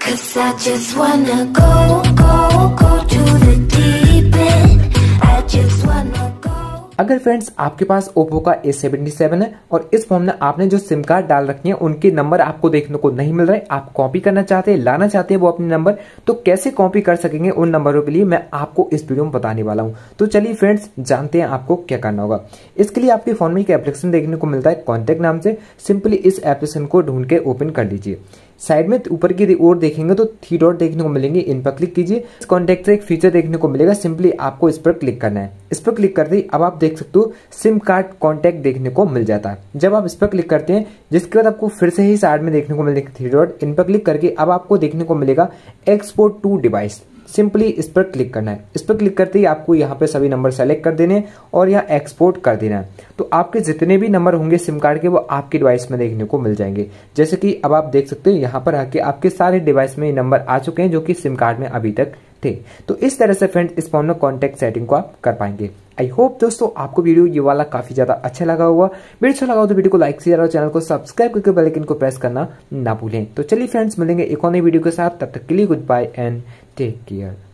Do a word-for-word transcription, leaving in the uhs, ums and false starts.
'Cause I just wanna go, go, go to the deep end. I just wanna go. अगर friends आपके पास Oppo का ए seventy seven है और इस फोन में आपने जो सिम कार्ड डाल रखी है उनके नंबर आपको देखने को नहीं मिल रहे, आप कॉपी करना चाहते हैं, लाना चाहते हैं वो अपने नंबर, तो कैसे कॉपी कर सकेंगे उन नंबरों के लिए मैं आपको इस वीडियो में बताने वाला हूं। तो चलिए फ्रेंड्स जानते हैं आपको क्या करना होगा। इसके लिए आपके फोन में एक एप्लीकेशन देखने को मिलता है कॉन्टैक्ट नाम से, सिंपली इस एप्लीकेशन को ढूंढ के ओपन कर लीजिए। साइड में ऊपर की ओर देखेंगे तो थ्री डॉट देखने को मिलेंगे, इन पर क्लिक कीजिए। इस कॉन्टैक्ट से एक फीचर देखने को मिलेगा, सिंपली आपको इस पर क्लिक करना है। इस पर क्लिक करते ही अब आप देख सकते हो सिम कार्ड कॉन्टैक्ट देखने को मिल जाता है। जब आप इस पर क्लिक करते हैं जिसके बाद आपको फिर से ही साइड में देखने को मिलेगा थ्री डॉट, इन पर क्लिक करके अब आपको देखने को मिलेगा एक्सपोर्ट टू डिवाइस, सिंपली इस पर क्लिक करना है। इस पर क्लिक करते ही आपको यहाँ पे सभी नंबर सेलेक्ट कर देने और यहाँ एक्सपोर्ट कर देना है। तो आपके जितने भी नंबर होंगे सिम कार्ड के वो आपके डिवाइस में देखने को मिल जाएंगे। जैसे कि अब आप देख सकते हो यहाँ पर आके आपके सारे डिवाइस में नंबर आ चुके हैं जो कि सिम कार्ड में अभी तक थे। तो इस तरह से फ्रेंड्स इस फोन में कॉन्टैक्ट सेटिंग को आप कर पाएंगे। आई होप दोस्तों आपको वीडियो ये वाला काफी ज्यादा अच्छा लगा होगा। वीडियो अच्छा लगा हो तो वीडियो को लाइक शेयर और चैनल को सब्सक्राइब करके बेल आइकन को प्रेस करना ना भूलें। तो चलिए फ्रेंड्स मिलेंगे एक और नई वीडियो के साथ, तब तक के लिए goodbye and take care.